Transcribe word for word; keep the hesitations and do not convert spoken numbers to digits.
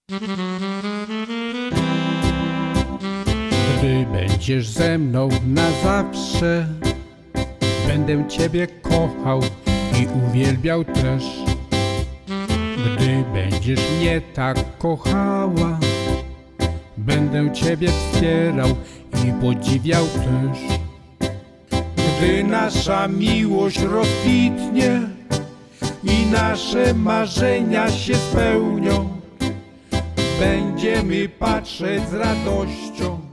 Gdy będziesz ze mną na zawsze, będę Ciebie kochał i uwielbiał też. Gdy będziesz mnie tak kochała, będę Ciebie wspierał i podziwiał też. Gdy nasza miłość rozkwitnie i nasze marzenia się spełnią, będziemy patrzeć z radością